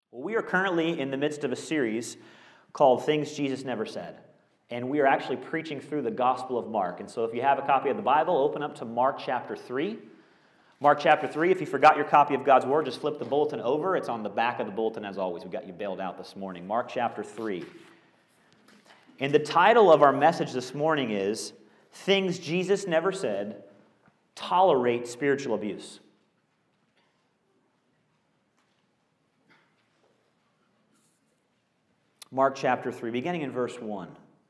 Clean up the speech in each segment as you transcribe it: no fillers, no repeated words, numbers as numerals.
Well, we are currently in the midst of a series called Things Jesus Never Said. And we are actually preaching through the Gospel of Mark. And so if you have a copy of the Bible, open up to Mark chapter 3. Mark chapter 3, if you forgot your copy of God's Word, just flip the bulletin over. It's on the back of the bulletin as always. We got you bailed out this morning. Mark chapter 3. And the title of our message this morning is Things Jesus Never Said, Tolerate Spiritual Abuse. Mark chapter 3, beginning in verse 1.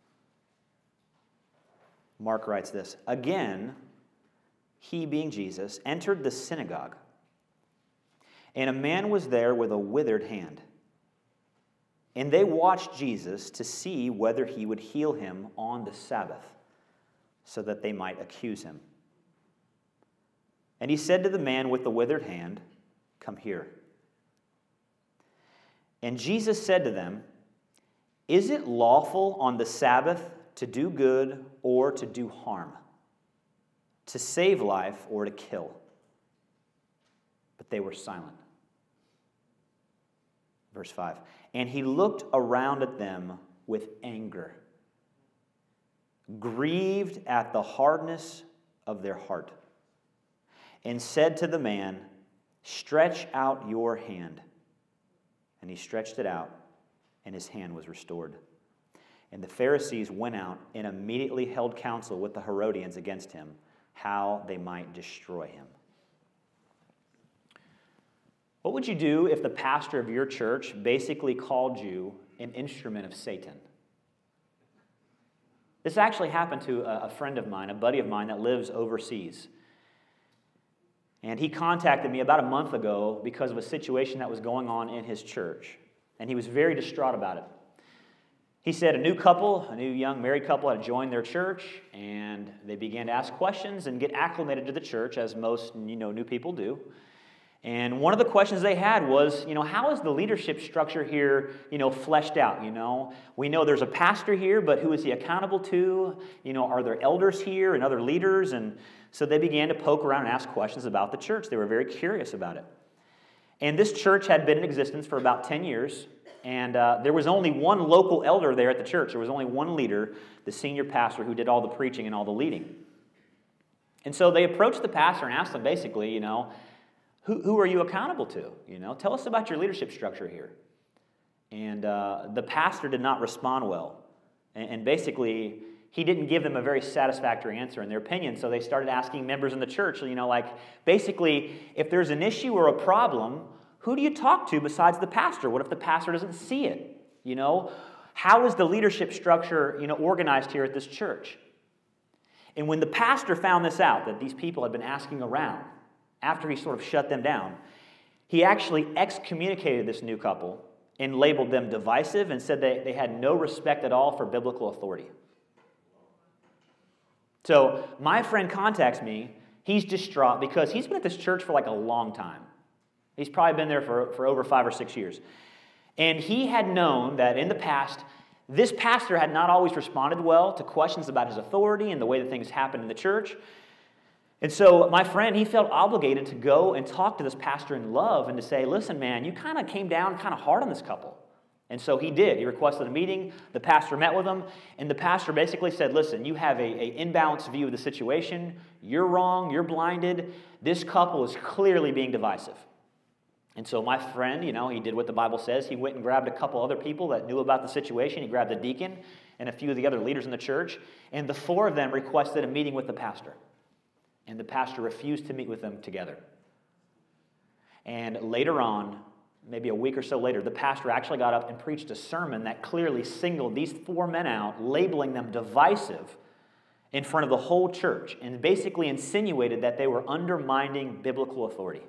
Mark writes this, "Again, he, being Jesus, entered the synagogue, and a man was there with a withered hand. And they watched Jesus to see whether he would heal him on the Sabbath, so that they might accuse him. And he said to the man with the withered hand, 'Come here.' And Jesus said to them, 'Is it lawful on the Sabbath to do good or to do harm, to save life or to kill?' But they were silent." Verse 5, "And he looked around at them with anger, grieved at the hardness of their heart, and said to the man, 'Stretch out your hand.' And he stretched it out, and his hand was restored. And the Pharisees went out and immediately held counsel with the Herodians against him, how they might destroy him." What would you do if the pastor of your church basically called you an instrument of Satan? This actually happened to a friend of mine, a buddy of mine that lives overseas. And he contacted me about a month ago because of a situation that was going on in his church. And he was very distraught about it. He said a new young married couple had joined their church, and they began to ask questions and get acclimated to the church, as most new people do. And one of the questions they had was, how is the leadership structure here, fleshed out? We know there's a pastor here, but who is he accountable to? Are there elders here and other leaders? And so they began to poke around and ask questions about the church. They were very curious about it. And this church had been in existence for about 10 years, and there was only one local elder there at the church. There was only one leader, the senior pastor, who did all the preaching and all the leading. And so they approached the pastor and asked him basically, who are you accountable to? Tell us about your leadership structure here. And the pastor did not respond well. And basically, he didn't give them a very satisfactory answer in their opinion, so they started asking members in the church, basically, if there's an issue or a problem, who do you talk to besides the pastor? What if the pastor doesn't see it? How is the leadership structure, organized here at this church? And when the pastor found this out, that these people had been asking around, after he sort of shut them down, he actually excommunicated this new couple and labeled them divisive and said they had no respect at all for biblical authority. So my friend contacts me. He's distraught because he's been at this church for a long time. He's probably been there for over 5 or 6 years. And he had known that in the past, this pastor had not always responded well to questions about his authority and the way that things happened in the church. And so my friend, he felt obligated to go and talk to this pastor in love and to say, "Listen, man, you kind of came down kind of hard on this couple." And so he did. He requested a meeting. The pastor met with him. And the pastor basically said, "Listen, you have an imbalanced view of the situation. You're wrong. You're blinded. This couple is clearly being divisive." And so my friend, he did what the Bible says. He went and grabbed a couple other people that knew about the situation. He grabbed the deacon and a few of the other leaders in the church. And the 4 of them requested a meeting with the pastor. And the pastor refused to meet with them together. And later on, maybe a week or so later, the pastor actually got up and preached a sermon that clearly singled these 4 men out, labeling them divisive in front of the whole church, and basically insinuated that they were undermining biblical authority.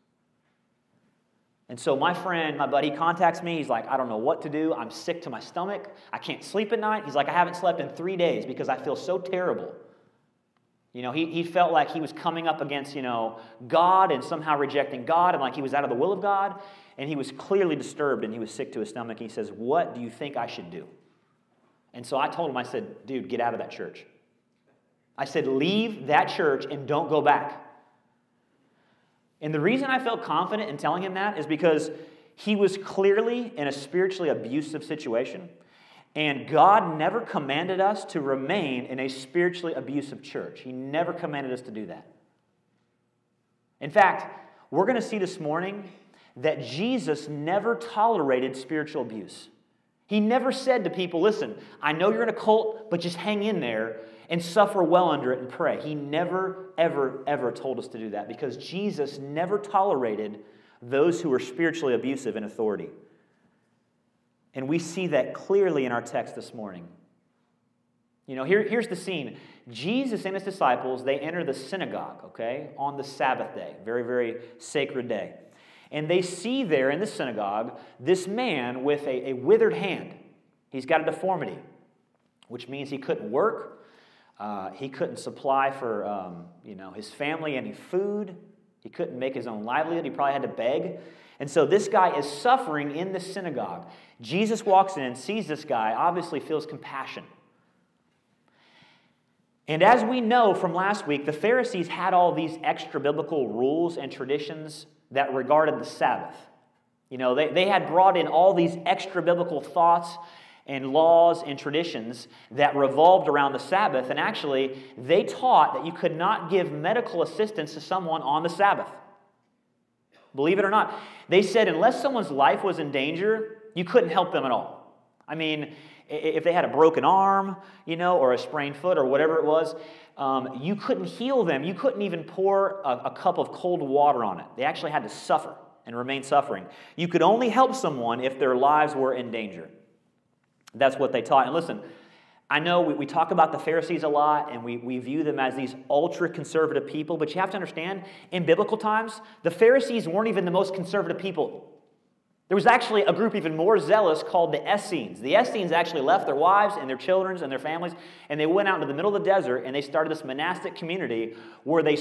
And so my friend, my buddy, contacts me. He's like, "I don't know what to do. I'm sick to my stomach. I can't sleep at night." He's like, "I haven't slept in 3 days because I feel so terrible." He felt like he was coming up against, God and somehow rejecting God and like he was out of the will of God. And he was clearly disturbed and he was sick to his stomach. He says, "What do you think I should do?" And so I told him, I said, "Dude, get out of that church." I said, "Leave that church and don't go back." And the reason I felt confident in telling him that is because he was clearly in a spiritually abusive situation, and God never commanded us to remain in a spiritually abusive church. He never commanded us to do that. In fact, we're going to see this morning that Jesus never tolerated spiritual abuse. He never said to people, listen, I know you're in a cult, but just hang in there and suffer well under it and pray. He never, ever, ever told us to do that because Jesus never tolerated those who were spiritually abusive in authority. And we see that clearly in our text this morning. You know, here's the scene. Jesus and his disciples, they enter the synagogue, okay, on the Sabbath day, very, very sacred day. And they see there in the synagogue this man with a withered hand. He's got a deformity, which means he couldn't work. He couldn't supply for his family any food. He couldn't make his own livelihood. He probably had to beg. And so this guy is suffering in the synagogue. Jesus walks in and sees this guy, obviously feels compassion. And as we know from last week, the Pharisees had all these extra biblical rules and traditions that regarded the Sabbath. You know, they had brought in all these extra biblical thoughts and laws and traditions that revolved around the Sabbath. And actually, they taught that you could not give medical assistance to someone on the Sabbath. Believe it or not. They said unless someone's life was in danger, you couldn't help them at all. I mean, if they had a broken arm, or a sprained foot or whatever it was, you couldn't heal them. You couldn't even pour a cup of cold water on it. They actually had to suffer and remain suffering. You could only help someone if their lives were in danger. That's what they taught. And listen, I know we talk about the Pharisees a lot, and we view them as these ultra-conservative people, but you have to understand, in biblical times, the Pharisees weren't even the most conservative people. There was actually a group even more zealous called the Essenes. The Essenes actually left their wives and their children and their families, and they went out into the middle of the desert, and they started this monastic community where they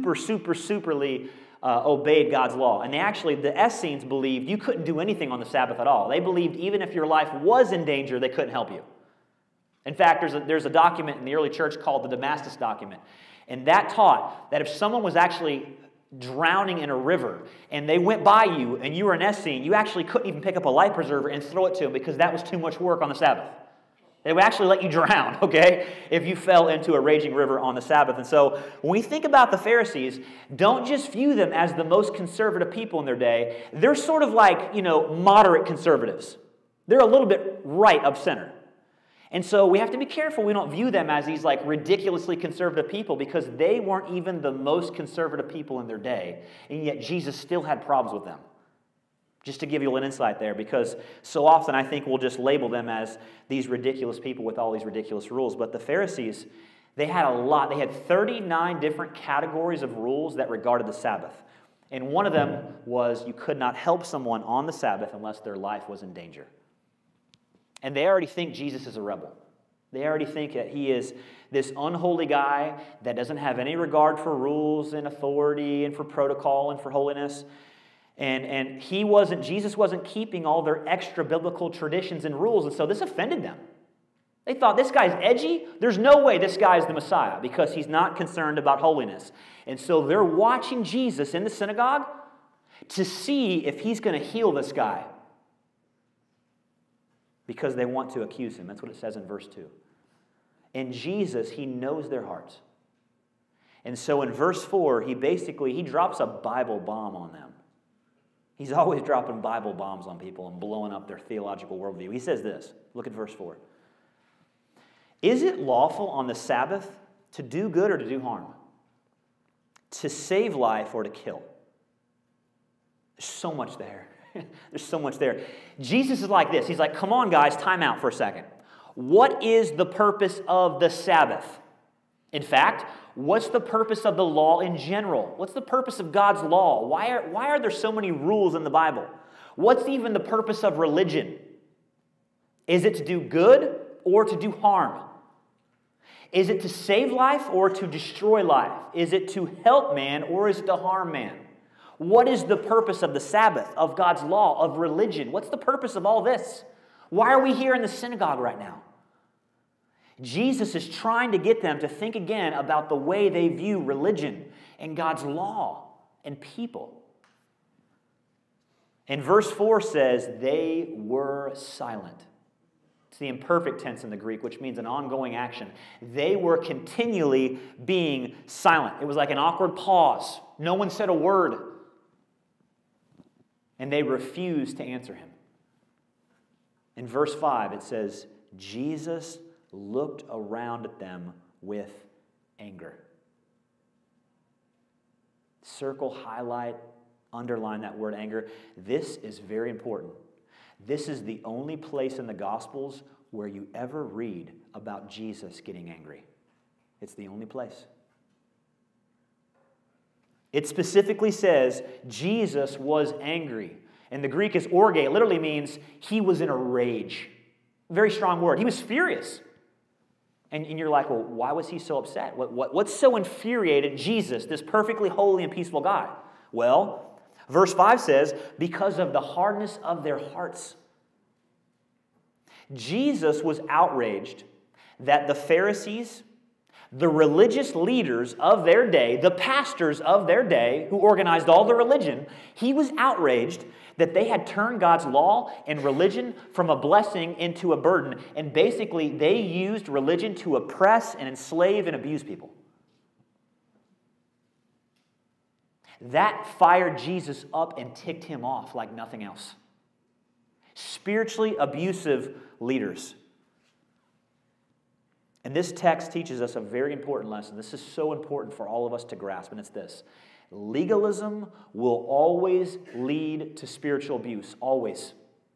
superly obeyed God's law. And the Essenes believed you couldn't do anything on the Sabbath at all. They believed even if your life was in danger, they couldn't help you. In fact, there's a document in the early church called the Damascus document, and that taught that if someone was actually drowning in a river and they went by you and you were an Essene, you actually couldn't even pick up a life preserver and throw it to them because that was too much work on the Sabbath. They would actually let you drown, okay, if you fell into a raging river on the Sabbath. And so when we think about the Pharisees, don't just view them as the most conservative people in their day. They're sort of like, moderate conservatives. They're a little bit right of center. And so we have to be careful we don't view them as these like ridiculously conservative people because they weren't even the most conservative people in their day. And yet Jesus still had problems with them. Just to give you a little insight there, because so often I think we'll just label them as these ridiculous people with all these ridiculous rules. But the Pharisees, they had a lot. They had 39 different categories of rules that regarded the Sabbath. And one of them was you could not help someone on the Sabbath unless their life was in danger. And they already think Jesus is a rebel. They already think that he is this unholy guy that doesn't have any regard for rules and authority and for protocol and for holiness. And Jesus wasn't keeping all their extra biblical traditions and rules, and so this offended them. They thought, this guy's edgy. There's no way this guy's the Messiah because he's not concerned about holiness. And so they're watching Jesus in the synagogue to see if he's going to heal this guy, because they want to accuse him. That's what it says in verse 2. And Jesus, he knows their hearts. And so in verse 4, he drops a Bible bomb on them. He's always dropping Bible bombs on people and blowing up their theological worldview. He says this. Look at verse 4. Is it lawful on the Sabbath to do good or to do harm? To save life or to kill? There's so much there. There's so much there. Jesus is like this. He's like, come on, guys, time out for a second. What is the purpose of the Sabbath? In fact, what's the purpose of the law in general? What's the purpose of God's law? Why are there so many rules in the Bible? What's even the purpose of religion? Is it to do good or to do harm? Is it to save life or to destroy life? Is it to help man or is it to harm man? What is the purpose of the Sabbath, of God's law, of religion? What's the purpose of all this? Why are we here in the synagogue right now? Jesus is trying to get them to think again about the way they view religion and God's law and people. And verse 4 says, they were silent. It's the imperfect tense in the Greek, which means an ongoing action. They were continually being silent. It was like an awkward pause. No one said a word. And they refused to answer him. In verse 5, it says, Jesus looked around at them with anger. Circle, highlight, underline that word anger. This is very important. This is the only place in the Gospels where you ever read about Jesus getting angry. It's the only place. It specifically says Jesus was angry. And the Greek is orge. It literally means he was in a rage. Very strong word. He was furious. And you're like, well, why was he so upset? What's so infuriated Jesus, this perfectly holy and peaceful God? Well, verse 5 says, because of the hardness of their hearts. Jesus was outraged that the Pharisees, the religious leaders of their day, the pastors of their day who organized all the religion, he was outraged that they had turned God's law and religion from a blessing into a burden. And basically, they used religion to oppress and enslave and abuse people. That fired Jesus up and ticked him off like nothing else. Spiritually abusive leaders. And this text teaches us a very important lesson. This is so important for all of us to grasp, and it's this. Legalism will always lead to spiritual abuse. Always.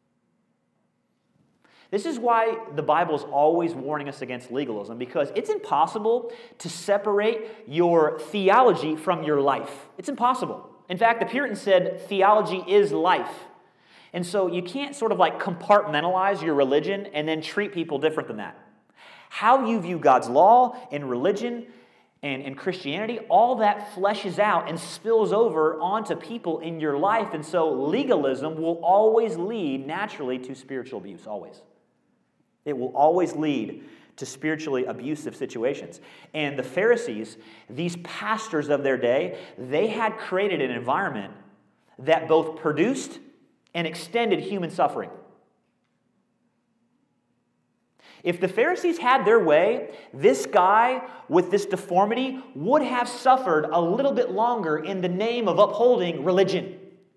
This is why the Bible is always warning us against legalism, because it's impossible to separate your theology from your life. It's impossible. In fact, the Puritans said theology is life. And so you can't sort of like compartmentalize your religion and then treat people different than that. How you view God's law and religion and Christianity, all that fleshes out and spills over onto people in your life. And so legalism will always lead naturally to spiritual abuse, always. It will always lead to spiritually abusive situations. And the Pharisees, these pastors of their day, they had created an environment that both produced and extended human suffering. If the Pharisees had their way, this guy with this deformity would have suffered a little bit longer in the name of upholding religion.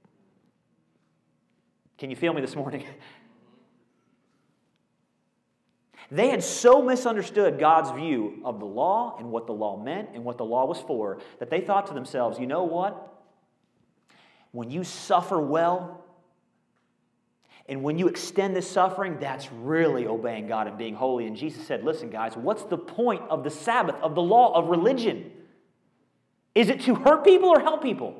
Can you feel me this morning? They had so misunderstood God's view of the law and what the law meant and what the law was for that they thought to themselves, you know what? When you suffer well, and when you extend this suffering, that's really obeying God and being holy. And Jesus said, listen, guys, what's the point of the Sabbath, of the law, of religion? Is it to hurt people or help people?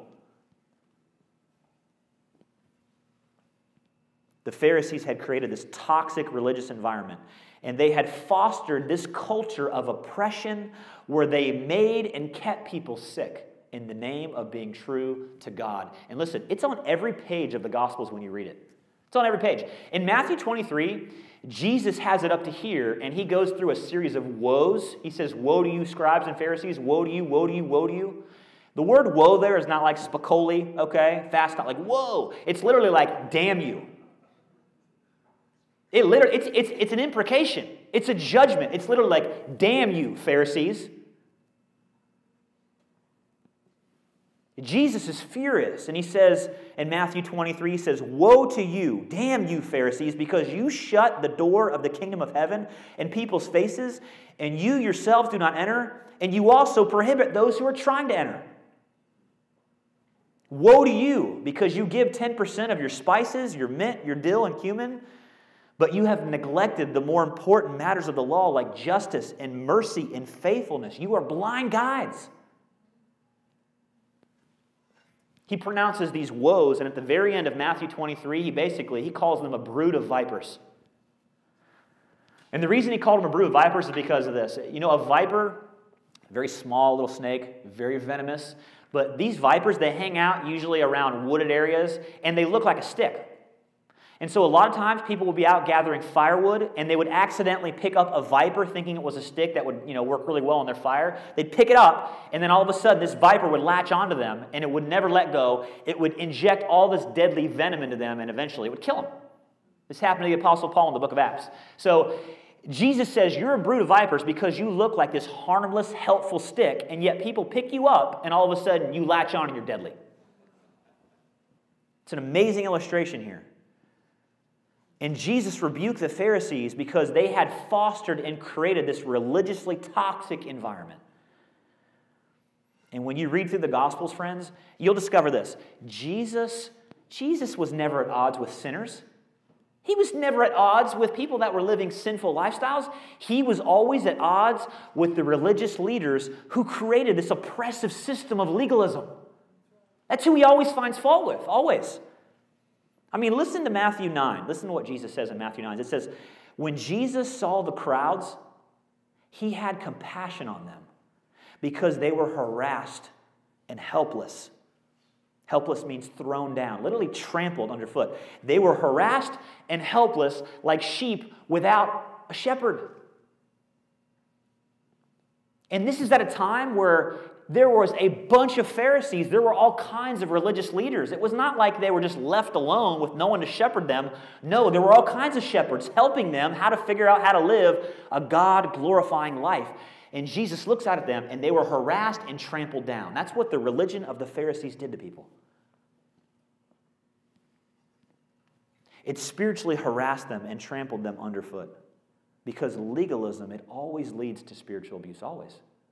The Pharisees had created this toxic religious environment, and they had fostered this culture of oppression where they made and kept people sick in the name of being true to God. And listen, it's on every page of the Gospels when you read it. It's on every page. In Matthew 23, Jesus has it up to here, and he goes through a series of woes. He says, woe to you, scribes and Pharisees, woe to you, woe to you, woe to you. The word woe there is not like spicoli, okay? Fast, not like whoa. It's literally like damn you. It's an imprecation. It's a judgment. It's literally like damn you, Pharisees. Jesus is furious, and he says in Matthew 23, he says, woe to you, damn you, Pharisees, because you shut the door of the kingdom of heaven in people's faces, and you yourselves do not enter, and you also prohibit those who are trying to enter. Woe to you, because you give 10% of your spices, your mint, your dill, and cumin, but you have neglected the more important matters of the law, like justice and mercy and faithfulness. You are blind guides. He pronounces these woes, and at the very end of Matthew 23, he calls them a brood of vipers. And the reason he called them a brood of vipers is because of this. You know, a viper, a very small little snake, very venomous, but these vipers, they hang out usually around wooded areas, and they look like a stick. And so a lot of times people would be out gathering firewood, and they would accidentally pick up a viper thinking it was a stick that would, work really well on their fire. They'd pick it up, and then all of a sudden this viper would latch onto them, and it would never let go. It would inject all this deadly venom into them, and eventually it would kill them. This happened to the Apostle Paul in the book of Acts. So Jesus says, you're a brood of vipers because you look like this harmless, helpful stick, and yet people pick you up, and all of a sudden you latch on and you're deadly. It's an amazing illustration here. And Jesus rebuked the Pharisees because they had fostered and created this religiously toxic environment. And when you read through the Gospels, friends, you'll discover this. Jesus was never at odds with sinners. He was never at odds with people that were living sinful lifestyles. He was always at odds with the religious leaders who created this oppressive system of legalism. That's who he always finds fault with, always. I mean, listen to Matthew 9. Listen to what Jesus says in Matthew 9. It says, when Jesus saw the crowds, he had compassion on them because they were harassed and helpless. Helpless means thrown down, literally trampled underfoot. They were harassed and helpless like sheep without a shepherd. And this is at a time where there was a bunch of Pharisees. There were all kinds of religious leaders. It was not like they were just left alone with no one to shepherd them. No, there were all kinds of shepherds helping them how to figure out how to live a God-glorifying life. And Jesus looks out at them, and they were harassed and trampled down. That's what the religion of the Pharisees did to people. It spiritually harassed them and trampled them underfoot. Because legalism, it always leads to spiritual abuse, always.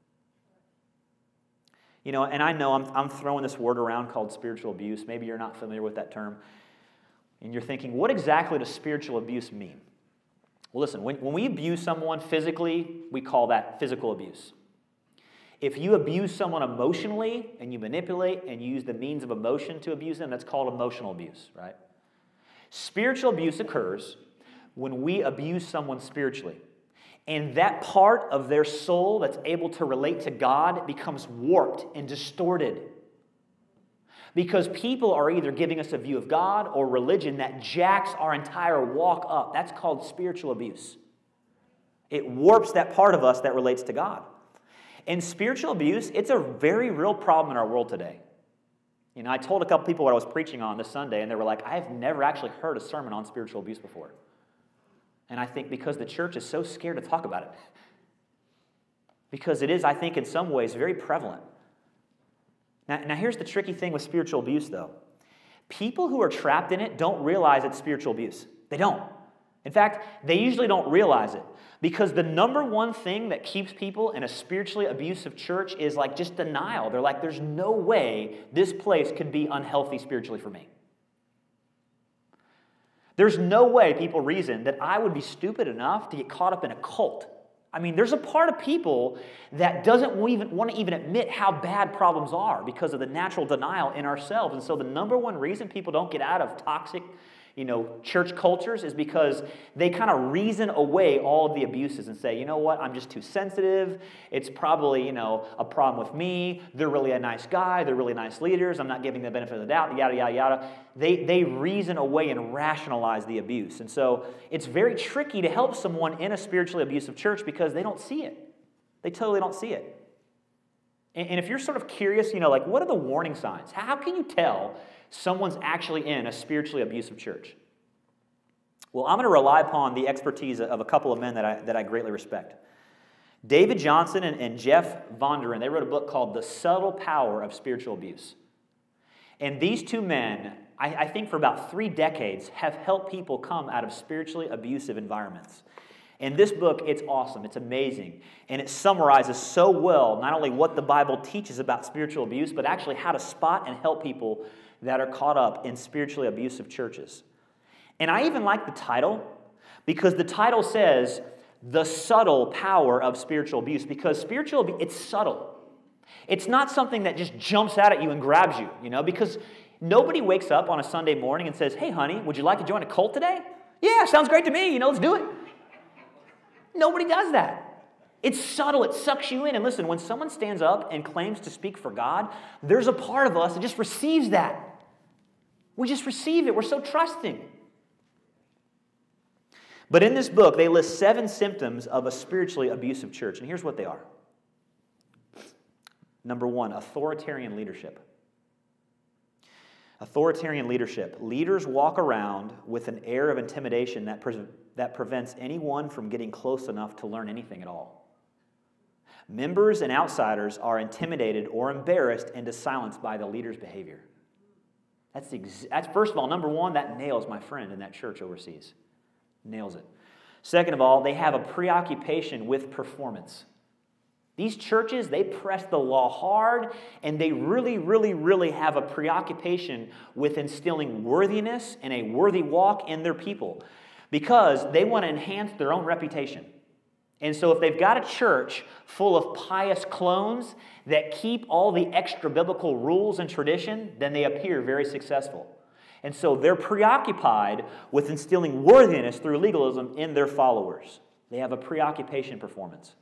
And I know I'm throwing this word around called spiritual abuse. Maybe you're not familiar with that term. And you're thinking, what exactly does spiritual abuse mean? Well, listen, when we abuse someone physically, we call that physical abuse. If you abuse someone emotionally and you manipulate and you use the means of emotion to abuse them, that's called emotional abuse, right? Spiritual abuse occurs when we abuse someone spiritually. And that part of their soul that's able to relate to God becomes warped and distorted. Because people are either giving us a view of God or religion that jacks our entire walk up. That's called spiritual abuse. It warps that part of us that relates to God. And spiritual abuse, it's a very real problem in our world today. I told a couple people what I was preaching on this Sunday, and they were like, I have never actually heard a sermon on spiritual abuse before. And I think because the church is so scared to talk about it. Because it is, I think, in some ways, very prevalent. Now here's the tricky thing with spiritual abuse, though. People who are trapped in it don't realize it's spiritual abuse. They don't. In fact, they usually don't realize it. Because the number one thing that keeps people in a spiritually abusive church is like just denial. They're like, there's no way this place could be unhealthy spiritually for me. There's no way people reason that I would be stupid enough to get caught up in a cult. I mean, there's a part of people that doesn't even want to even admit how bad problems are because of the natural denial in ourselves. And so the number one reason people don't get out of toxic, church cultures is because they kind of reason away all of the abuses and say, you know what, I'm just too sensitive. It's probably, a problem with me. They're really a nice guy. They're really nice leaders. I'm not giving the benefit of the doubt, yada, yada, yada. They reason away and rationalize the abuse. And so it's very tricky to help someone in a spiritually abusive church because they don't see it. They totally don't see it. And if you're sort of curious, what are the warning signs? How can you tell someone's actually in a spiritually abusive church? Well, I'm going to rely upon the expertise of a couple of men that I greatly respect. David Johnson and Jeff Vonderen, they wrote a book called The Subtle Power of Spiritual Abuse. And these two men, I think for about 3 decades, have helped people come out of spiritually abusive environments. And this book, it's awesome. It's amazing. And it summarizes so well not only what the Bible teaches about spiritual abuse, but actually how to spot and help people that are caught up in spiritually abusive churches. And I even like the title because the title says, The Subtle Power of Spiritual Abuse, because spiritual abuse, it's subtle. It's not something that just jumps out at you and grabs you, because nobody wakes up on a Sunday morning and says, hey, honey, would you like to join a cult today? Yeah, sounds great to me, let's do it. Nobody does that. It's subtle. It sucks you in. And listen, when someone stands up and claims to speak for God, there's a part of us that just receives that. We just receive it. We're so trusting. But in this book, they list 7 symptoms of a spiritually abusive church, and here's what they are. Number 1, authoritarian leadership. Authoritarian leadership. Leaders walk around with an air of intimidation that prevents anyone from getting close enough to learn anything at all. Members and outsiders are intimidated or embarrassed into silence by the leader's behavior. That's first of all, number 1, that nails my friend in that church overseas. Nails it. Second of all, they have a preoccupation with performance. These churches, they press the law hard, and they really, really, really have a preoccupation with instilling worthiness and a worthy walk in their people because they want to enhance their own reputation. And so if they've got a church full of pious clones that keep all the extra biblical rules and tradition, then they appear very successful. And so they're preoccupied with instilling worthiness through legalism in their followers. They have a preoccupation performance.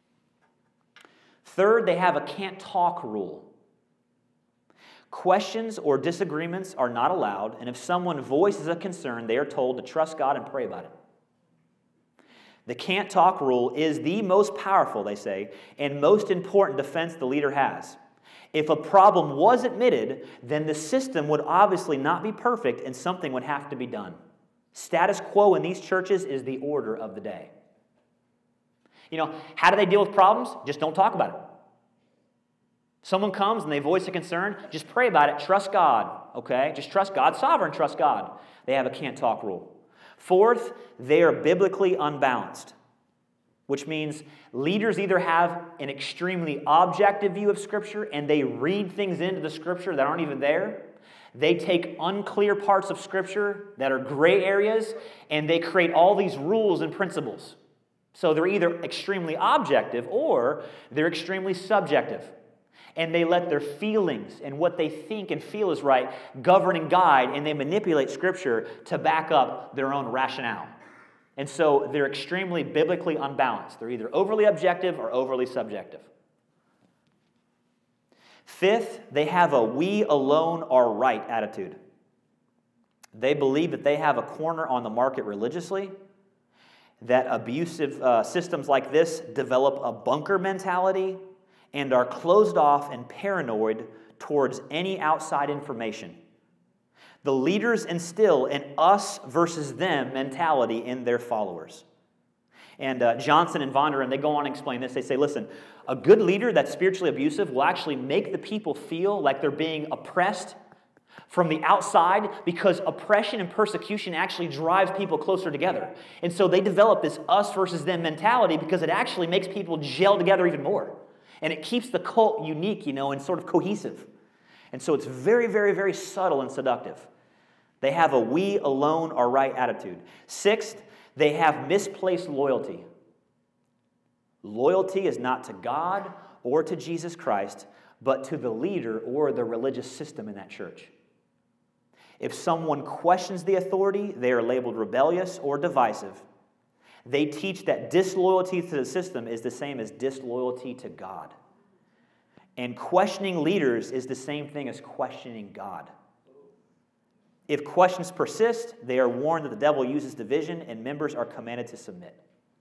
Third, they have a can't talk rule. Questions or disagreements are not allowed, and if someone voices a concern, they are told to trust God and pray about it. The can't talk rule is the most powerful, they say, and most important defense the leader has. If a problem was admitted, then the system would obviously not be perfect and something would have to be done. Status quo in these churches is the order of the day. You know, how do they deal with problems? Just don't talk about it. Someone comes and they voice a concern, just pray about it, trust God, okay? Just trust God, sovereign, trust God. They have a can't talk rule. Fourth, they are biblically unbalanced, which means leaders either have an extremely objective view of Scripture and they read things into the Scripture that aren't even there. They take unclear parts of Scripture that are gray areas and they create all these rules and principles. So they're either extremely objective or they're extremely subjective. And they let their feelings and what they think and feel is right govern and guide, and they manipulate Scripture to back up their own rationale. And so they're extremely biblically unbalanced. They're either overly objective or overly subjective. Fifth, they have a we alone are right attitude. They believe that they have a corner on the market religiously, that abusive systems like this develop a bunker mentality and are closed off and paranoid towards any outside information. The leaders instill an us versus them mentality in their followers. And Johnson and Vonderan, they go on and explain this. They say, listen, a good leader that's spiritually abusive will actually make the people feel like they're being oppressed from the outside because oppression and persecution actually drives people closer together. And so they develop this us versus them mentality because it actually makes people gel together even more. And it keeps the cult unique, and sort of cohesive. And so it's very, very, very subtle and seductive. They have a we alone are right attitude. Sixth, they have misplaced loyalty. Loyalty is not to God or to Jesus Christ, but to the leader or the religious system in that church. If someone questions the authority, they are labeled rebellious or divisive. They teach that disloyalty to the system is the same as disloyalty to God. And questioning leaders is the same thing as questioning God. If questions persist, they are warned that the devil uses division and members are commanded to submit.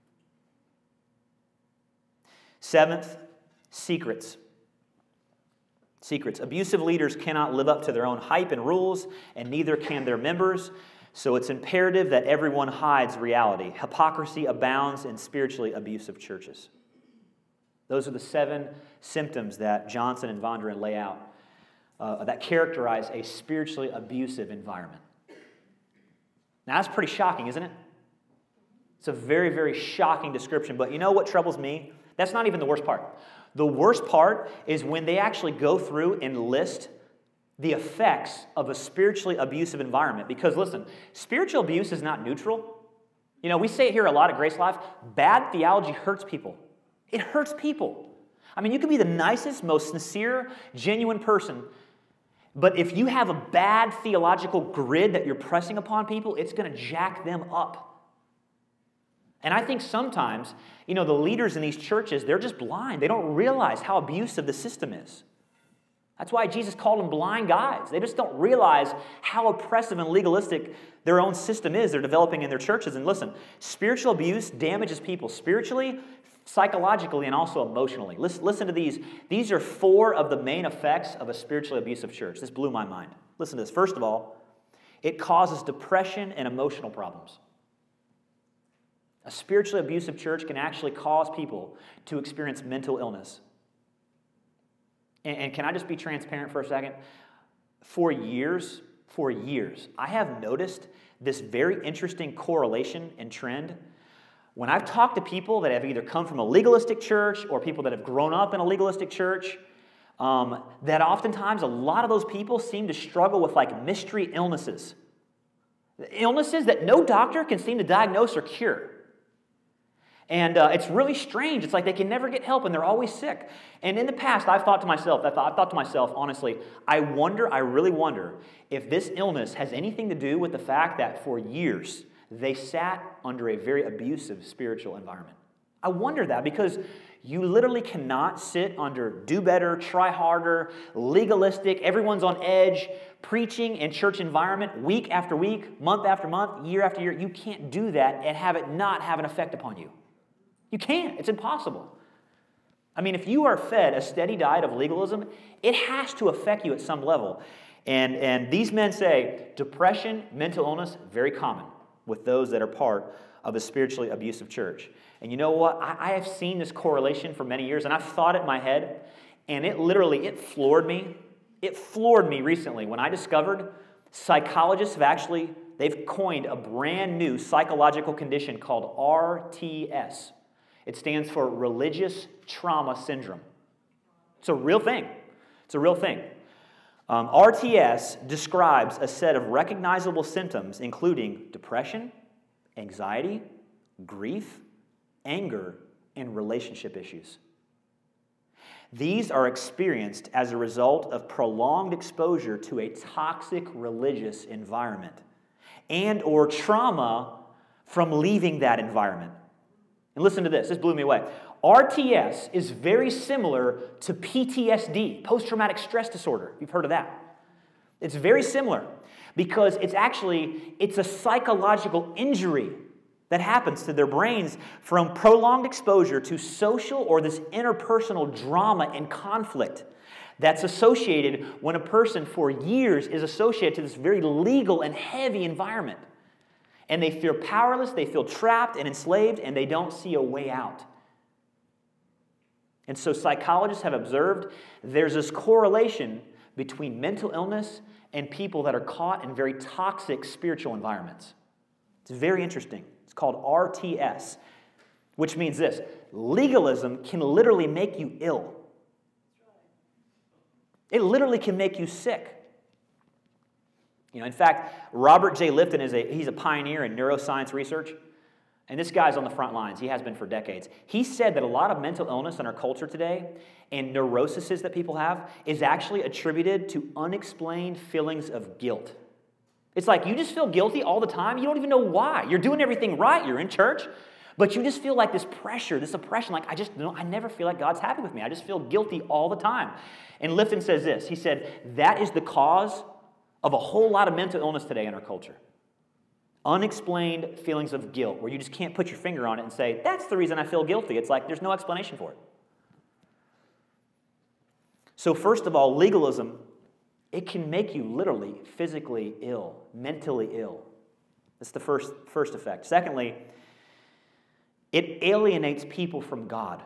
Seventh, secrets. Secrets. Abusive leaders cannot live up to their own hype and rules, and neither can their members. So it's imperative that everyone hides reality. Hypocrisy abounds in spiritually abusive churches. Those are the 7 symptoms that Johnson and Vonderan lay out that characterize a spiritually abusive environment. Now, that's pretty shocking, isn't it? It's a very, very shocking description, but you know what troubles me? That's not even the worst part. The worst part is when they actually go through and list the effects of a spiritually abusive environment. Because listen, spiritual abuse is not neutral. We say it here a lot at Grace Life. Bad theology hurts people. It hurts people. I mean, you can be the nicest, most sincere, genuine person, but if you have a bad theological grid that you're pressing upon people, it's going to jack them up. And I think sometimes, the leaders in these churches, they're just blind. They don't realize how abusive the system is. That's why Jesus called them blind guides. They just don't realize how oppressive and legalistic their own system is they're developing in their churches. And listen, spiritual abuse damages people spiritually, psychologically, and also emotionally. Listen to these. These are 4 of the main effects of a spiritually abusive church. This blew my mind. Listen to this. First of all, it causes depression and emotional problems. A spiritually abusive church can actually cause people to experience mental illness. And can I just be transparent for a second? For years, I have noticed this very interesting correlation and trend. When I've talked to people that have either come from a legalistic church or people that have grown up in a legalistic church, that oftentimes a lot of those people seem to struggle with like mystery illnesses. Illnesses that no doctor can seem to diagnose or cure. And it's really strange. It's like they can never get help and they're always sick. And in the past, I've thought to myself, honestly, I really wonder if this illness has anything to do with the fact that for years they sat under a very abusive spiritual environment. I wonder that because you literally cannot sit under do better, try harder, legalistic, everyone's on edge, preaching and church environment week after week, month after month, year after year. You can't do that and have it not have an effect upon you. You can't. It's impossible. I mean, if you are fed a steady diet of legalism, it has to affect you at some level. And these men say depression, mental illness, very common with those that are part of a spiritually abusive church. And you know what? I have seen this correlation for many years, and I've thought it in my head, and it floored me. It floored me recently when I discovered psychologists they've coined a brand new psychological condition called RTS. It stands for Religious Trauma Syndrome. It's a real thing. RTS describes a set of recognizable symptoms including depression, anxiety, grief, anger, and relationship issues. These are experienced as a result of prolonged exposure to a toxic religious environment and or trauma from leaving that environment. And listen to this. This blew me away. RTS is very similar to PTSD, post-traumatic stress disorder. You've heard of that. It's very similar because it's a psychological injury that happens to their brains from prolonged exposure to social or this interpersonal drama and conflict that's associated when a person for years is associated to this very legal and heavy environment. And they feel powerless, they feel trapped and enslaved, and they don't see a way out. And so psychologists have observed there's this correlation between mental illness and people that are caught in very toxic spiritual environments. It's very interesting. It's called RTS, which means this: legalism can literally make you ill. It literally can make you sick. In fact, Robert J. Lifton he's a pioneer in neuroscience research, and this guy's on the front lines. He has been for decades. He said that a lot of mental illness in our culture today and neuroses that people have is actually attributed to unexplained feelings of guilt. It's like you just feel guilty all the time. You don't even know why. You're doing everything right. You're in church, but you just feel like this pressure, this oppression. Like I never feel like God's happy with me. I just feel guilty all the time. And Lifton says this. He said that is the cause of a whole lot of mental illness today in our culture. Unexplained feelings of guilt, where you just can't put your finger on it and say, that's the reason I feel guilty. It's like there's no explanation for it. So first of all, legalism, it can make you literally physically ill, mentally ill. That's the first effect. Secondly, it alienates people from God.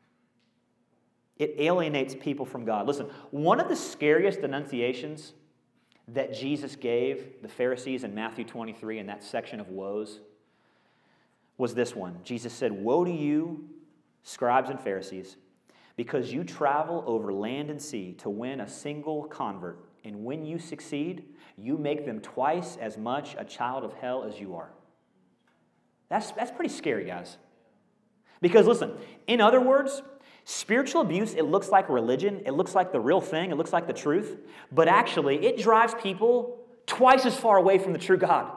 It alienates people from God. Listen, one of the scariest denunciations that Jesus gave the Pharisees in Matthew 23 in that section of woes was this one. Jesus said, "Woe to you, scribes and Pharisees, because you travel over land and sea to win a single convert, and when you succeed, you make them twice as much a child of hell as you are." That's pretty scary, guys. Because listen, in other words, spiritual abuse, it looks like religion, it looks like the real thing, it looks like the truth, but actually it drives people twice as far away from the true God.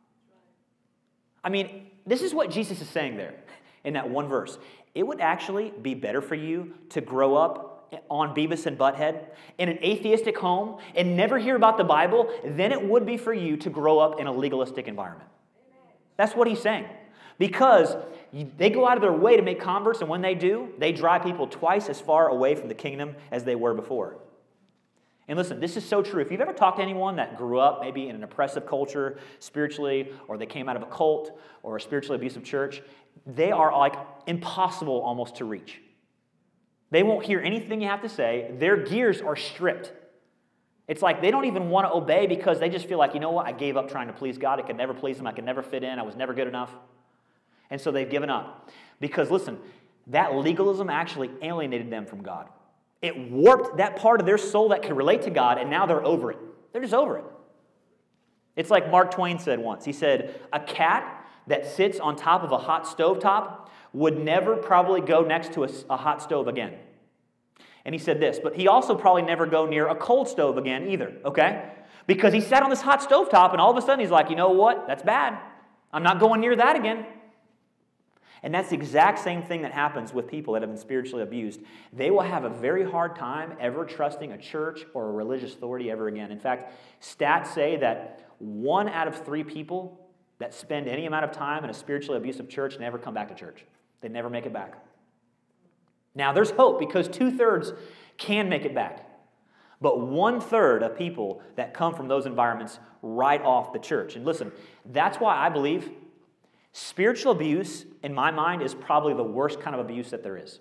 I mean, this is what Jesus is saying there in that one verse. It would actually be better for you to grow up on Beavis and Butthead, in an atheistic home, and never hear about the Bible than it would be for you to grow up in a legalistic environment. That's what he's saying. Because they go out of their way to make converts, and when they do, they drive people twice as far away from the kingdom as they were before. And listen, this is so true. If you've ever talked to anyone that grew up maybe in an oppressive culture spiritually, or they came out of a cult or a spiritually abusive church, they are like impossible almost to reach. They won't hear anything you have to say. Their gears are stripped. It's like they don't even want to obey because they just feel like, you know what, I gave up trying to please God. I could never please Him. I could never fit in. I was never good enough. And so they've given up. Because listen, that legalism actually alienated them from God. It warped that part of their soul that could relate to God, and now they're over it. They're just over it. It's like Mark Twain said once. He said, a cat that sits on top of a hot stovetop would never probably go next to a hot stove again. And he said this, but he also probably never go near a cold stove again either, okay? Because he sat on this hot stovetop, and all of a sudden he's like, you know what? That's bad. I'm not going near that again. And that's the exact same thing that happens with people that have been spiritually abused. They will have a very hard time ever trusting a church or a religious authority ever again. In fact, stats say that 1 out of 3 people that spend any amount of time in a spiritually abusive church never come back to church. They never make it back. Now, there's hope because 2/3 can make it back. But 1/3 of people that come from those environments write off the church. And listen, that's why I believe spiritual abuse, in my mind, is probably the worst kind of abuse that there is.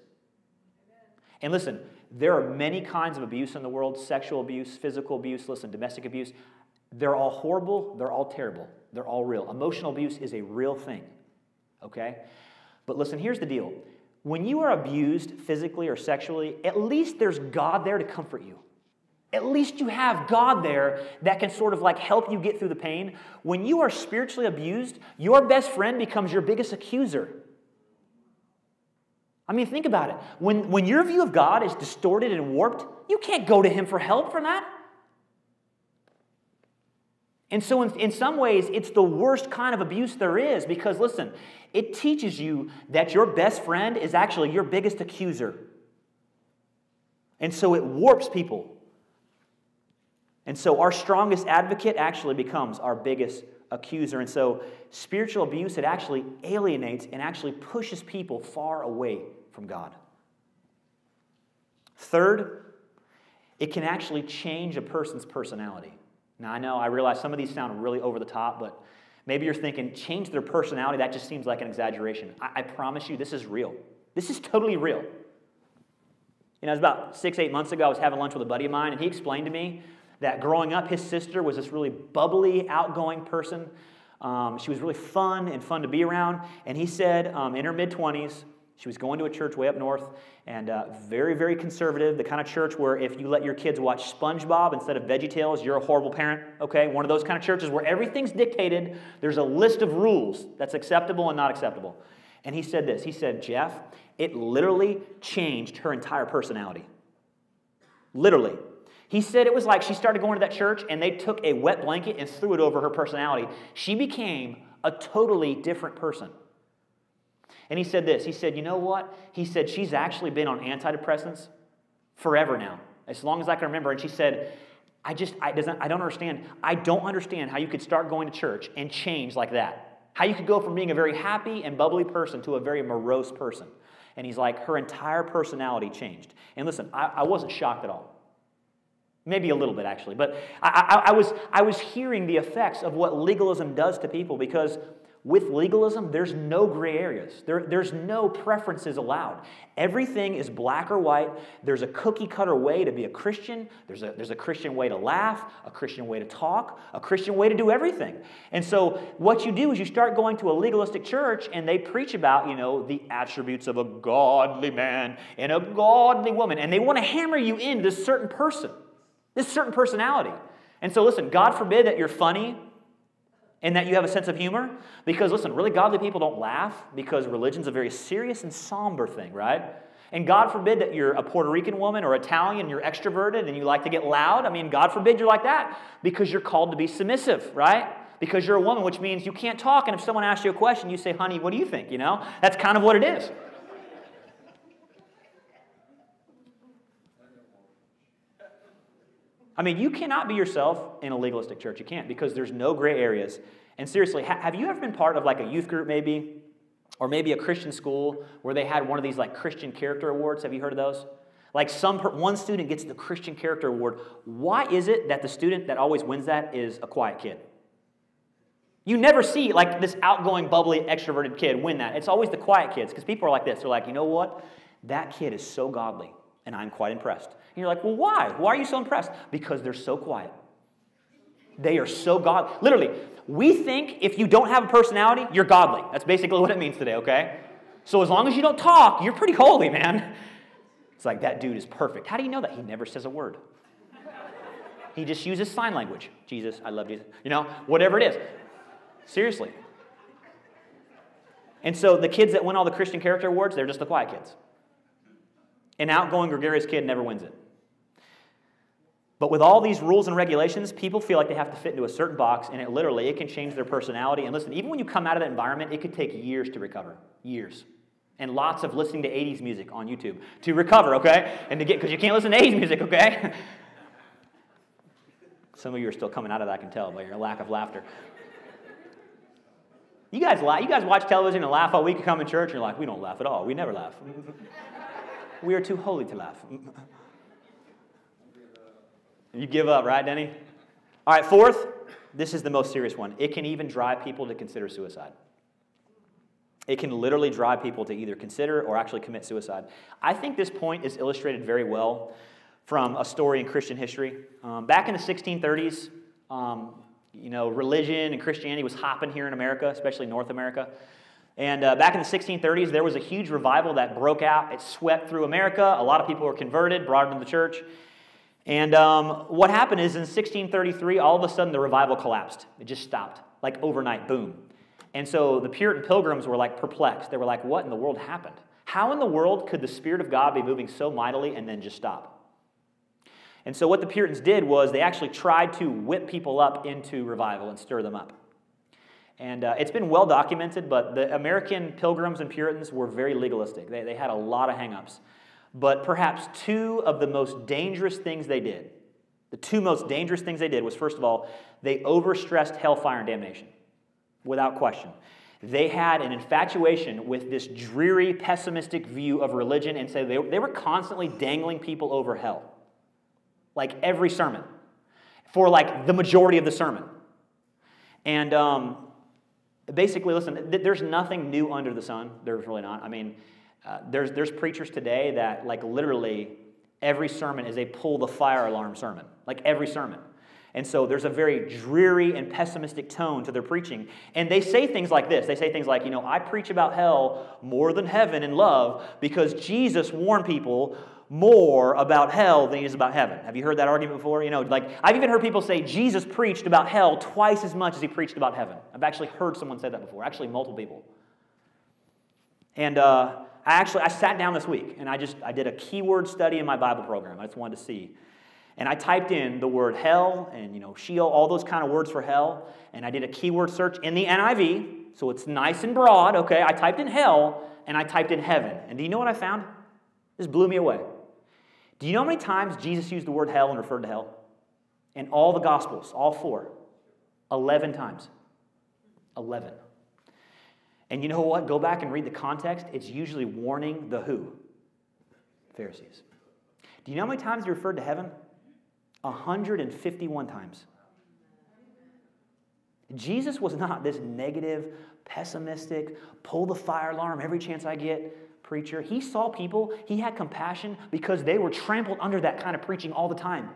And listen, there are many kinds of abuse in the world: sexual abuse, physical abuse, listen, domestic abuse. They're all horrible. They're all terrible. They're all real. Emotional abuse is a real thing, okay? But listen, here's the deal. When you are abused physically or sexually, at least there's God there to comfort you. At least you have God there that can sort of like help you get through the pain. When you are spiritually abused, your best friend becomes your biggest accuser. I mean, think about it. When your view of God is distorted and warped, you can't go to Him for help from that. And so in some ways, it's the worst kind of abuse there is because, listen, it teaches you that your best friend is actually your biggest accuser. And so it warps people. And so our strongest advocate actually becomes our biggest accuser. And so spiritual abuse, it actually alienates and actually pushes people far away from God. Third, it can actually change a person's personality. Now, I realize some of these sound really over the top, but maybe you're thinking, change their personality, that just seems like an exaggeration. I promise you, this is real. This is totally real. You know, it was about 6-8 months ago, I was having lunch with a buddy of mine, and he explained to me that growing up, his sister was this really bubbly, outgoing person. She was really fun and fun to be around, and he said in her mid-20s, she was going to a church way up north, and very, very conservative, the kind of church where if you let your kids watch SpongeBob instead of VeggieTales, you're a horrible parent, okay? One of those kind of churches where everything's dictated. There's a list of rules that's acceptable and not acceptable. And he said this, he said, Jeff, it literally changed her entire personality. Literally. He said it was like she started going to that church and they took a wet blanket and threw it over her personality. She became a totally different person. And he said this, he said, you know what? He said, she's actually been on antidepressants forever now, as long as I can remember. And she said, I don't understand. I don't understand how you could start going to church and change like that. How you could go from being a very happy and bubbly person to a very morose person. And he's like, her entire personality changed. And listen, I wasn't shocked at all. Maybe a little bit, actually. But I was hearing the effects of what legalism does to people because with legalism, there's no gray areas. There's no preferences allowed. Everything is black or white. There's a cookie-cutter way to be a Christian. There's a Christian way to laugh, a Christian way to talk, a Christian way to do everything. And so what you do is you start going to a legalistic church, and they preach about, you know, the attributes of a godly man and a godly woman, and they want to hammer you into this certain person, this certain personality. And so listen, God forbid that you're funny and that you have a sense of humor. Because, listen, really godly people don't laugh because religion's a very serious and somber thing, right? And God forbid that you're a Puerto Rican woman or Italian and you're extroverted and you like to get loud. I mean, God forbid you're like that because you're called to be submissive, right? Because you're a woman, which means you can't talk. And if someone asks you a question, you say, honey, what do you think? You know, that's kind of what it is. I mean, you cannot be yourself in a legalistic church. You can't, because there's no gray areas. And seriously, have you ever been part of like a youth group maybe, or maybe a Christian school where they had one of these like Christian character awards? Have you heard of those? Like one student gets the Christian character award. Why is it that the student that always wins that is a quiet kid? You never see like this outgoing, bubbly, extroverted kid win that. It's always the quiet kids, because people are like this. They're like, you know what? That kid is so godly, and I'm quite impressed. And you're like, well, why? Why are you so impressed? Because they're so quiet. They are so godly. Literally, we think if you don't have a personality, you're godly. That's basically what it means today, okay? So as long as you don't talk, you're pretty holy, man. It's like, that dude is perfect. How do you know that? He never says a word. He just uses sign language. Jesus, I love Jesus. You know, whatever it is. Seriously. And so the kids that win all the Christian character awards, they're just the quiet kids. An outgoing, gregarious kid never wins it. But with all these rules and regulations, people feel like they have to fit into a certain box, and it can change their personality. And listen, even when you come out of that environment, it could take years to recover. Years. And lots of listening to 80s music on YouTube to recover, okay? And to get, because you can't listen to 80s music, okay? Some of you are still coming out of that, I can tell, by your lack of laughter. You guys watch television and laugh all week, you come to church, and you're like, we don't laugh at all. We never laugh. We are too holy to laugh. You give up, right, Denny? All right, fourth, this is the most serious one. It can even drive people to consider suicide. It can literally drive people to either consider or actually commit suicide. I think this point is illustrated very well from a story in Christian history. Back in the 1630s, religion and Christianity was hopping here in America, especially North America. And back in the 1630s, there was a huge revival that broke out. It swept through America. A lot of people were converted, brought into the church. And what happened is in 1633, all of a sudden the revival collapsed. It just stopped, like overnight, boom. And so the Puritan pilgrims were like perplexed. They were like, what in the world happened? How in the world could the Spirit of God be moving so mightily and then just stop? And so what the Puritans did was they actually tried to whip people up into revival and stir them up. And it's been well documented, but the American pilgrims and Puritans were very legalistic. They had a lot of hang-ups. But perhaps two of the most dangerous things they did, the two most dangerous things they did was, first of all, they overstressed hellfire and damnation, without question. They had an infatuation with this dreary, pessimistic view of religion, and so they were constantly dangling people over hell. Like every sermon, for like the majority of the sermon. And basically, listen, there's nothing new under the sun. There's really not. I mean, there's preachers today that like literally every sermon is a pull the fire alarm sermon. Like every sermon. And so there's a very dreary and pessimistic tone to their preaching. And they say things like this. They say things like, I preach about hell more than heaven in love because Jesus warned people more about hell than he is about heaven. Have you heard that argument before? I've even heard people say Jesus preached about hell twice as much as he preached about heaven. I've actually heard someone say that before. Actually, multiple people. And I sat down this week and I did a keyword study in my Bible program. I just wanted to see. And I typed in the word hell and, Sheol, all those kind of words for hell. And I did a keyword search in the NIV, so it's nice and broad, okay? I typed in hell and I typed in heaven. And do you know what I found? This blew me away. Do you know how many times Jesus used the word hell and referred to hell? In all the Gospels, all four. 11 times. 11. And you know what? Go back and read the context. It's usually warning the who? Pharisees. Do you know how many times he referred to heaven? 151 times. Jesus was not this negative, pessimistic, pull the fire alarm every chance I get preacher. He saw people, he had compassion because they were trampled under that kind of preaching all the time.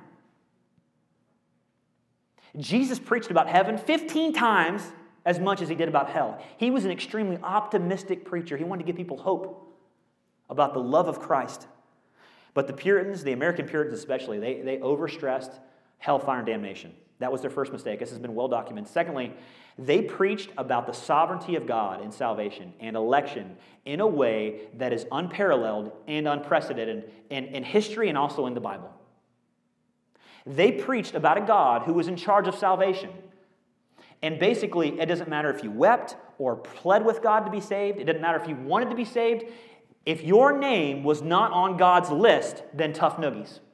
Jesus preached about heaven 15 times as much as he did about hell. He was an extremely optimistic preacher. He wanted to give people hope about the love of Christ. But the Puritans, the American Puritans especially, they overstressed hellfire and damnation. That was their first mistake. This has been well documented. Secondly, they preached about the sovereignty of God in salvation and election in a way that is unparalleled and unprecedented in history and also in the Bible. They preached about a God who was in charge of salvation. And basically, it doesn't matter if you wept or pled with God to be saved. It doesn't matter if you wanted to be saved. If your name was not on God's list, then tough noogies.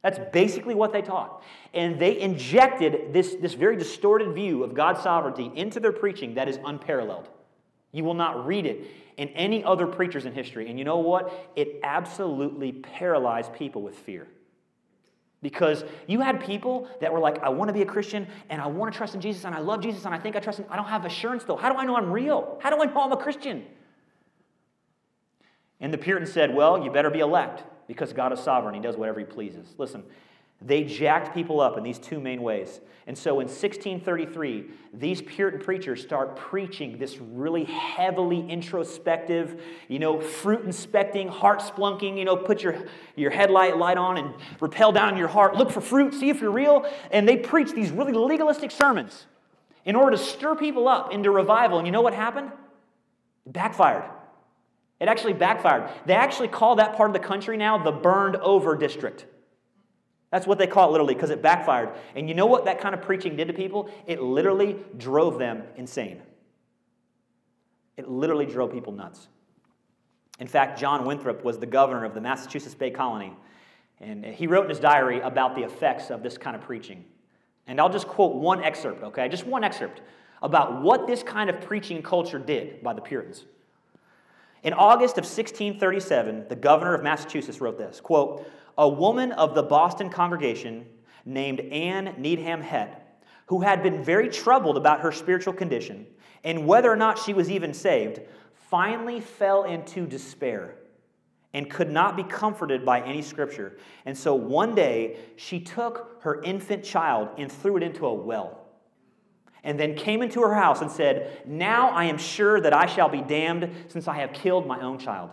That's basically what they taught. And they injected this very distorted view of God's sovereignty into their preaching that is unparalleled. You will not read it in any other preachers in history. And you know what? It absolutely paralyzed people with fear. Because you had people that were like, I want to be a Christian, and I want to trust in Jesus, and I love Jesus, and I think I trust him. I don't have assurance, though. How do I know I'm real? How do I know I'm a Christian? And the Puritans said, well, you better be elect, because God is sovereign. He does whatever he pleases. Listen, they jacked people up in these two main ways. And so in 1633, these Puritan preachers start preaching this really heavily introspective, fruit inspecting, heart splunking, put your headlight light on and rappel down in your heart, look for fruit, see if you're real. And they preach these really legalistic sermons in order to stir people up into revival. And you know what happened? It backfired. It actually backfired. They actually call that part of the country now the burned over district. That's what they call it literally, because it backfired. And you know what that kind of preaching did to people? It literally drove them insane. It literally drove people nuts. In fact, John Winthrop was the governor of the Massachusetts Bay Colony. And he wrote in his diary about the effects of this kind of preaching. And I'll just quote one excerpt, okay? Just one excerpt about what this kind of preaching culture did by the Puritans. In August of 1637, the governor of Massachusetts wrote this, quote, a woman of the Boston congregation named Anne Needham Head, who had been very troubled about her spiritual condition and whether or not she was even saved, finally fell into despair and could not be comforted by any scripture. And so one day she took her infant child and threw it into a well, and then came into her house and said, now I am sure that I shall be damned, since I have killed my own child.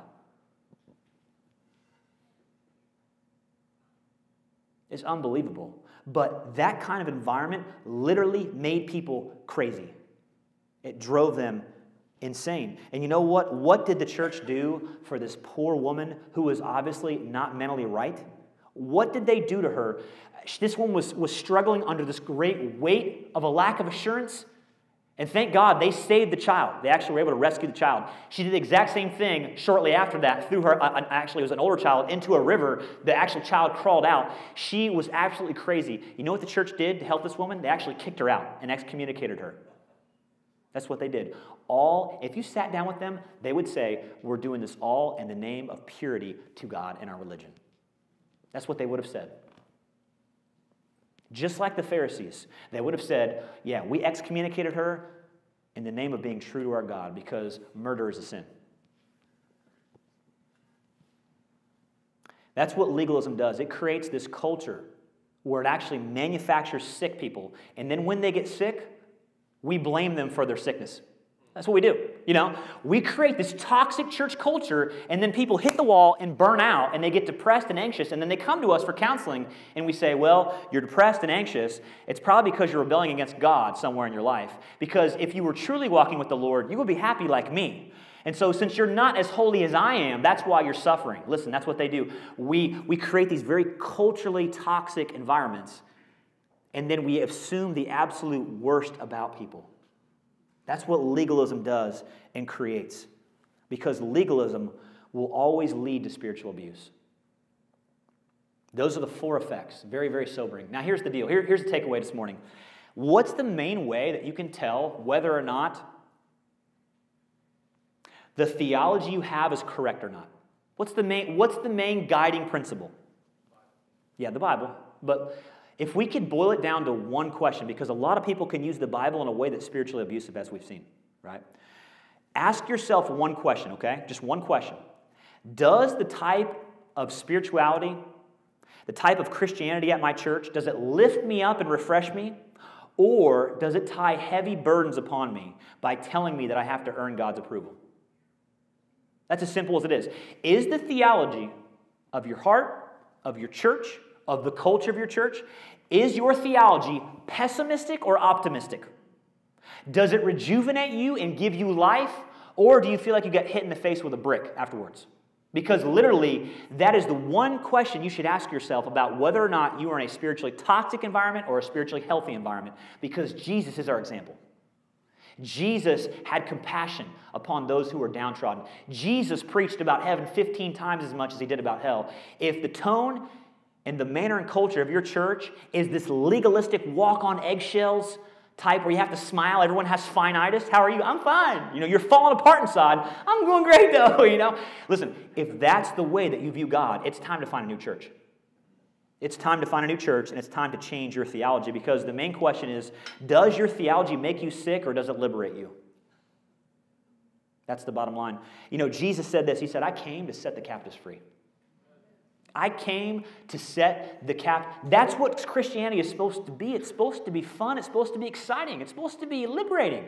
It's unbelievable. But that kind of environment literally made people crazy. It drove them insane. And you know what? What did the church do for this poor woman who was obviously not mentally right? What did they do to her? This woman was struggling under this great weight of a lack of assurance. And thank God they saved the child. They actually were able to rescue the child. She did the exact same thing shortly after that, threw her, actually it was an older child, into a river. The actual child crawled out. She was absolutely crazy. You know what the church did to help this woman? They actually kicked her out and excommunicated her. That's what they did. If you sat down with them, they would say, we're doing this all in the name of purity to God and our religion. That's what they would have said. Just like the Pharisees, they would have said, yeah, we excommunicated her in the name of being true to our God because murder is a sin. That's what legalism does. It creates this culture where it actually manufactures sick people, and then when they get sick, we blame them for their sickness. That's what we do. We create this toxic church culture, and then people hit the wall and burn out, and they get depressed and anxious, and then they come to us for counseling, and we say, well, you're depressed and anxious. It's probably because you're rebelling against God somewhere in your life. Because if you were truly walking with the Lord, you would be happy like me. And so since you're not as holy as I am, that's why you're suffering. Listen, that's what they do. We create these very culturally toxic environments, and then we assume the absolute worst about people. That's what legalism does and creates. Because legalism will always lead to spiritual abuse. Those are the four effects. Very, very sobering. Now here's the deal. Here's the takeaway this morning. What's the main way that you can tell whether or not the theology you have is correct or not? What's the main guiding principle? Yeah, the Bible. But if we could boil it down to one question, because a lot of people can use the Bible in a way that's spiritually abusive, as we've seen, right? Ask yourself one question, okay? Just one question. Does the type of spirituality, the type of Christianity at my church, does it lift me up and refresh me? Or does it tie heavy burdens upon me by telling me that I have to earn God's approval? That's as simple as it is. Is the theology of your heart, of your church, of the culture of your church, is your theology pessimistic or optimistic? Does it rejuvenate you and give you life, or do you feel like you got hit in the face with a brick afterwards? Because literally, that is the one question you should ask yourself about whether or not you are in a spiritually toxic environment or a spiritually healthy environment, because Jesus is our example. Jesus had compassion upon those who were downtrodden. Jesus preached about heaven 15 times as much as he did about hell. If the tone and the manner and culture of your church is this legalistic walk on eggshells type where you have to smile, everyone has finitis. How are you? I'm fine. You're falling apart inside. I'm doing great though, Listen, if that's the way that you view God, it's time to find a new church. It's time to find a new church, and it's time to change your theology, because the main question is, does your theology make you sick or does it liberate you? That's the bottom line. Jesus said this. He said, I came to set the captives free. I came to set the That's what Christianity is supposed to be. It's supposed to be fun. It's supposed to be exciting. It's supposed to be liberating.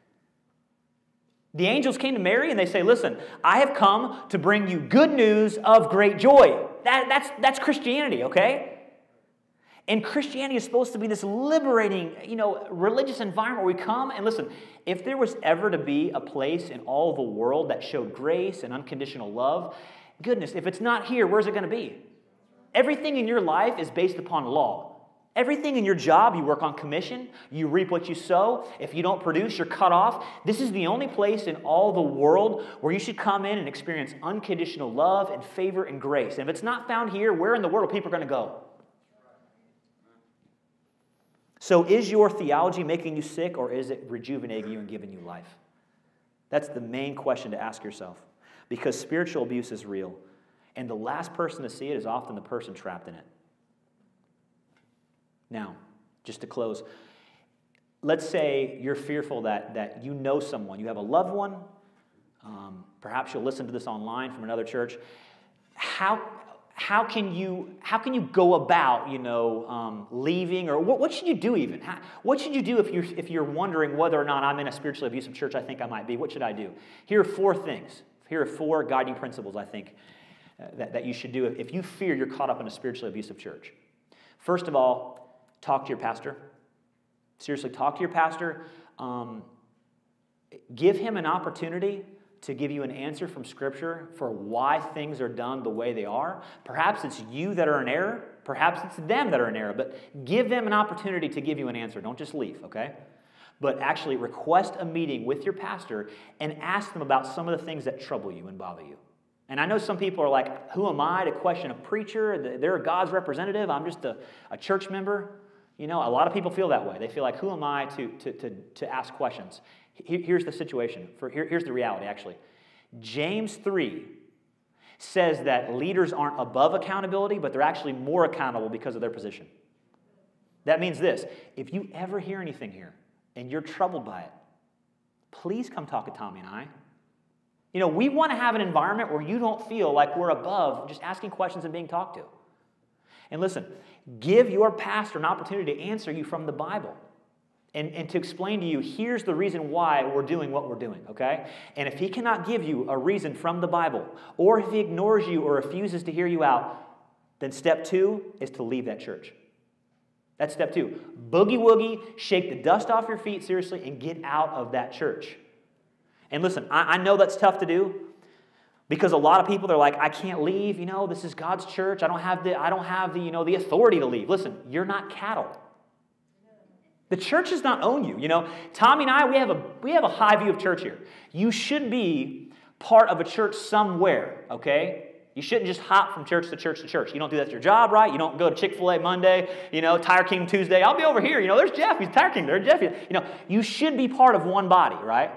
The angels came to Mary and they say, listen, I have come to bring you good news of great joy. That's Christianity, okay? And Christianity is supposed to be this liberating, religious environment where we come. And listen, if there was ever to be a place in all the world that showed grace and unconditional love, goodness, if it's not here, where's it going to be? Everything in your life is based upon law. Everything in your job, you work on commission, you reap what you sow. If you don't produce, you're cut off. This is the only place in all the world where you should come in and experience unconditional love and favor and grace. And if it's not found here, where in the world are people going to go? So is your theology making you sick, or is it rejuvenating you and giving you life? That's the main question to ask yourself, because spiritual abuse is real, and the last person to see it is often the person trapped in it. Now, just to close, let's say you're fearful that you know someone, you have a loved one, perhaps you'll listen to this online from another church. How can you go about, leaving, or what should you do even? What should you do if you're wondering whether or not I'm in a spiritually abusive church I think I might be? What should I do? Here are 4 things. Here are 4 guiding principles, I think, that you should do if you fear you're caught up in a spiritually abusive church. First of all, talk to your pastor. Seriously, talk to your pastor. Give him an opportunity to give you an answer from Scripture for why things are done the way they are. Perhaps it's you that are in error. Perhaps it's them that are in error. But give them an opportunity to give you an answer. Don't just leave, okay? But actually request a meeting with your pastor and ask them about some of the things that trouble you and bother you. And I know some people are like, who am I to question a preacher? They're God's representative. I'm just a church member. A lot of people feel that way. They feel like, who am I to ask questions? Here's the situation. Here's the reality, actually. James 3 says that leaders aren't above accountability, but they're actually more accountable because of their position. That means this. If you ever hear anything here and you're troubled by it, please come talk to Tommy and I. We want to have an environment where you don't feel like we're above just asking questions and being talked to. And listen, give your pastor an opportunity to answer you from the Bible and to explain to you, here's the reason why we're doing what we're doing, okay? And if he cannot give you a reason from the Bible, or if he ignores you or refuses to hear you out, then step 2 is to leave that church. That's step 2. Boogie woogie, shake the dust off your feet, seriously, and get out of that church. And listen, I know that's tough to do, because a lot of people, they're like, I can't leave, this is God's church. I don't have the authority to leave. Listen, you're not cattle. The church does not own you. Tommy and I, we have a high view of church here. You should be part of a church somewhere, okay? You shouldn't just hop from church to church to church. You don't do that at your job, right? You don't go to Chick-fil-A Monday, Tire King Tuesday. I'll be over here. There's Jeff. He's Tire King. There's Jeff. You should be part of one body, right?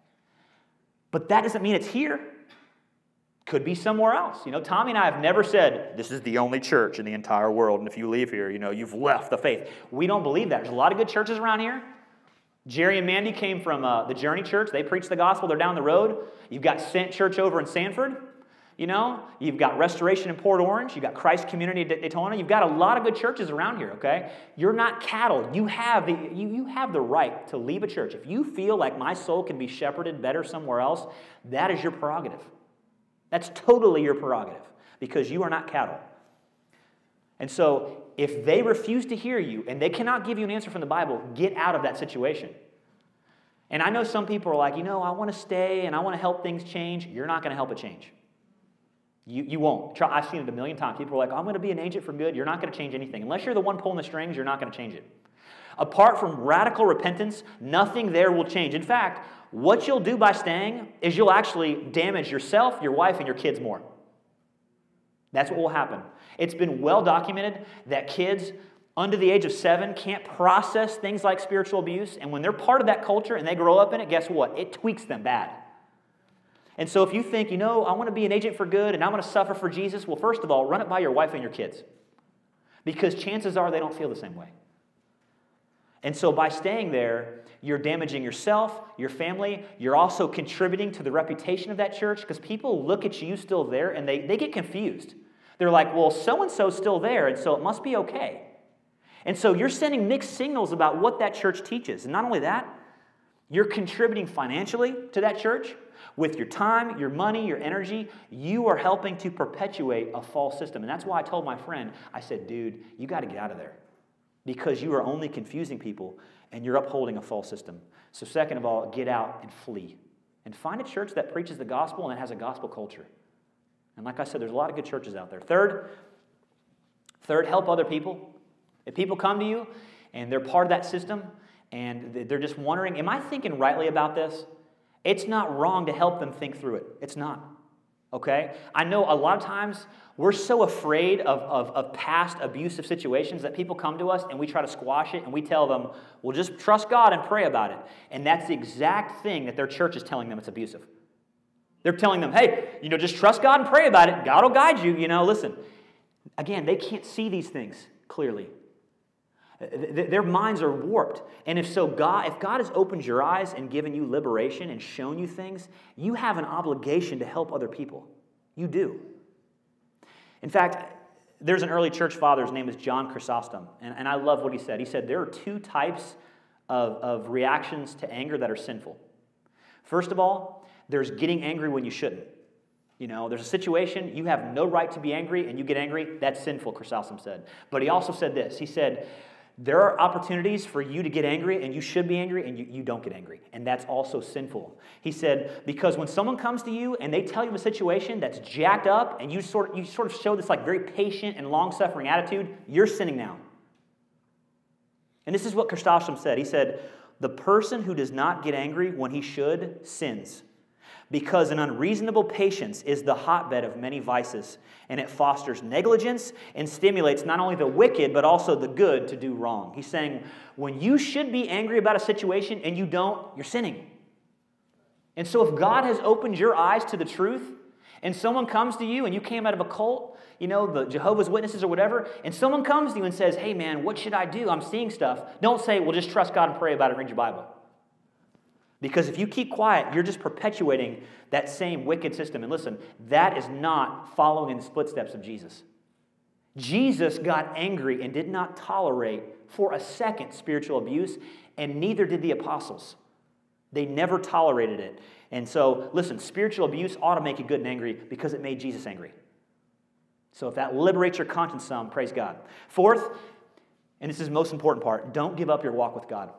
But that doesn't mean it's here. Could be somewhere else. Tommy and I have never said, this is the only church in the entire world, and if you leave here, you've left the faith. We don't believe that. There's a lot of good churches around here. Jerry and Mandy came from the Journey Church. They preach the gospel. They're down the road. You've got Sent Church over in Sanford. You've got Restoration in Port Orange. You've got Christ Community at Daytona. You've got a lot of good churches around here, okay? You're not cattle. You have the right to leave a church. If you feel like my soul can be shepherded better somewhere else, that is your prerogative. That's totally your prerogative, because you are not cattle. And so if they refuse to hear you and they cannot give you an answer from the Bible, get out of that situation. And I know some people are like, I want to stay and I want to help things change. You're not going to help it change. You won't. I've seen it a million times. People are like, I'm going to be an agent for good. You're not going to change anything. Unless you're the one pulling the strings, you're not going to change it. Apart from radical repentance, nothing there will change. In fact, what you'll do by staying is you'll actually damage yourself, your wife, and your kids more. That's what will happen. It's been well documented that kids under the age of 7 can't process things like spiritual abuse, and when they're part of that culture and they grow up in it, guess what? It tweaks them bad. And so if you think, I want to be an agent for good and I want to suffer for Jesus, well, first of all, run it by your wife and your kids. Because chances are they don't feel the same way. And so by staying there, you're damaging yourself, your family. You're also contributing to the reputation of that church because people look at you still there and they get confused. They're like, well, so-and-so's still there, and so it must be okay. And so you're sending mixed signals about what that church teaches. And not only that, you're contributing financially to that church. With your time, your money, your energy, you are helping to perpetuate a false system. And that's why I told my friend, I said, dude, you got to get out of there. Because you are only confusing people and you're upholding a false system. So second of all, get out and flee. And find a church that preaches the gospel and has a gospel culture. And like I said, there's a lot of good churches out there. Third, help other people. If people come to you and they're part of that system and they're just wondering, am I thinking rightly about this? It's not wrong to help them think through it. It's not. Okay? I know a lot of times we're so afraid of past abusive situations that people come to us and we try to squash it and we tell them, well, just trust God and pray about it. And that's the exact thing that their church is telling them it's abusive. They're telling them, hey, just trust God and pray about it. God will guide you. Listen. Again, they can't see these things clearly. Their minds are warped. And if God has opened your eyes and given you liberation and shown you things, you have an obligation to help other people. You do. In fact, there's an early church father, his name is John Chrysostom, and I love what he said. He said there are 2 types of reactions to anger that are sinful. First of all, there's getting angry when you shouldn't. There's a situation, you have no right to be angry, and you get angry, that's sinful, Chrysostom said. But he also said this, he said, there are opportunities for you to get angry, and you should be angry, and you don't get angry. And that's also sinful. He said, because when someone comes to you and they tell you a situation that's jacked up, and you sort of show this like very patient and long-suffering attitude, you're sinning now. And this is what Chrysostom said. He said, the person who does not get angry when he should sins, because an unreasonable patience is the hotbed of many vices, and it fosters negligence and stimulates not only the wicked, but also the good to do wrong. He's saying, when you should be angry about a situation and you don't, you're sinning. And so if God has opened your eyes to the truth, and someone comes to you and you came out of a cult, the Jehovah's Witnesses or whatever, and someone comes to you and says, hey man, what should I do? I'm seeing stuff. Don't say, well, just trust God and pray about it and read your Bible. Because if you keep quiet, you're just perpetuating that same wicked system. And listen, that is not following in the footsteps of Jesus. Jesus got angry and did not tolerate for a second spiritual abuse, and neither did the apostles. They never tolerated it. And so, listen, spiritual abuse ought to make you good and angry because it made Jesus angry. So if that liberates your conscience some, praise God. Fourth, and this is the most important part, don't give up your walk with God.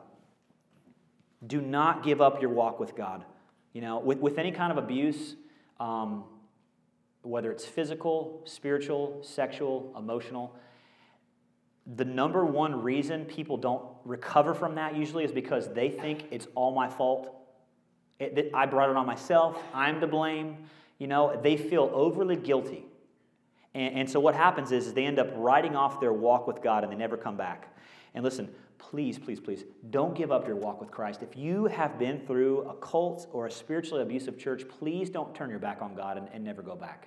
Do not give up your walk with God. With any kind of abuse, whether it's physical, spiritual, sexual, emotional, the number one reason people don't recover from that usually is because they think it's all my fault. I brought it on myself. I'm to blame. They feel overly guilty. And so what happens is they end up writing off their walk with God and they never come back. And listen, please, please, please, don't give up your walk with Christ. If you have been through a cult or a spiritually abusive church, please don't turn your back on God and never go back.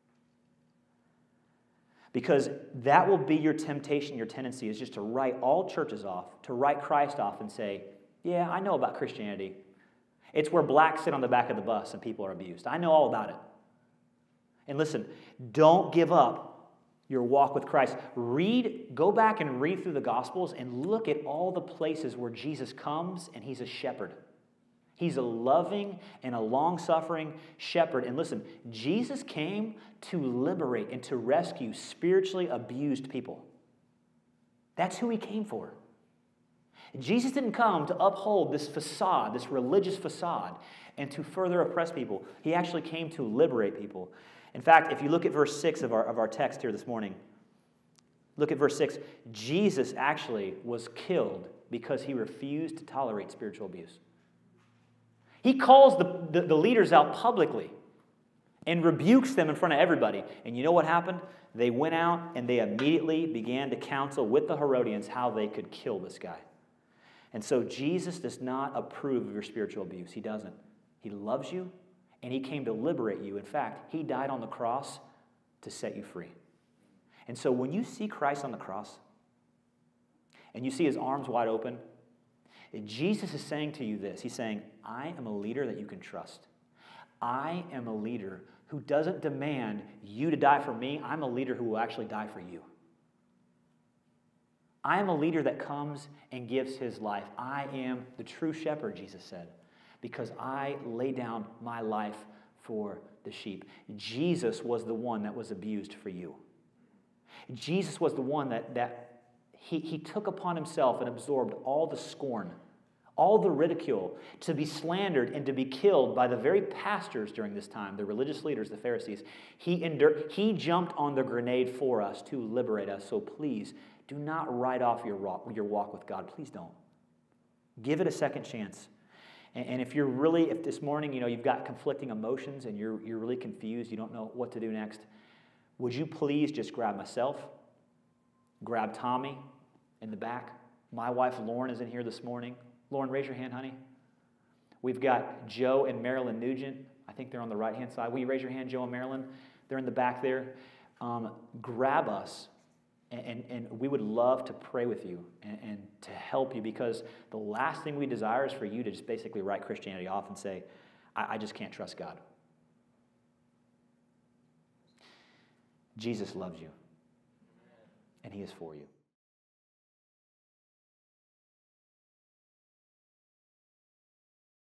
Because that will be your temptation, your tendency is just to write all churches off, to write Christ off and say, yeah, I know about Christianity. It's where blacks sit on the back of the bus and people are abused. I know all about it. And listen, don't give up your walk with Christ. Go back and read through the Gospels and look at all the places where Jesus comes and he's a shepherd. He's a loving and a long-suffering shepherd. And listen, Jesus came to liberate and to rescue spiritually abused people. That's who he came for. Jesus didn't come to uphold this facade, this religious facade, and to further oppress people. He actually came to liberate people. In fact, if you look at verse 6 of our text here this morning, look at verse 6. Jesus actually was killed because he refused to tolerate spiritual abuse. He calls the leaders out publicly. and rebukes them in front of everybody. And you know what happened? They went out and they immediately began to counsel with the Herodians how they could kill this guy. And so Jesus does not approve of your spiritual abuse. He doesn't. He loves you, and he came to liberate you. In fact, he died on the cross to set you free. And so when you see Christ on the cross, and you see his arms wide open, Jesus is saying to you this. He's saying, I am a leader that you can trust. I am a leader who doesn't demand you to die for me. I'm a leader who will actually die for you. I am a leader that comes and gives his life. I am the true shepherd, Jesus said, because I lay down my life for the sheep. Jesus was the one that was abused for you. Jesus was the one that he took upon himself and absorbed all the scorn, all the ridicule, to be slandered and to be killed by the very pastors during this time, the religious leaders, the Pharisees. He jumped on the grenade for us to liberate us. So please, do not write off your walk with God. Please don't. Give it a second chance. And if this morning, you've got conflicting emotions and you're really confused, you don't know what to do next, would you please just grab myself, grab Tommy in the back. My wife, Lauren, is in here this morning. Lauren, raise your hand, honey. We've got Joe and Marilyn Nugent. I think they're on the right-hand side. Will you raise your hand, Joe and Marilyn? They're in the back there. Grab us, and we would love to pray with you and to help you, because the last thing we desire is for you to just basically write Christianity off and say, I just can't trust God. Jesus loves you, and he is for you.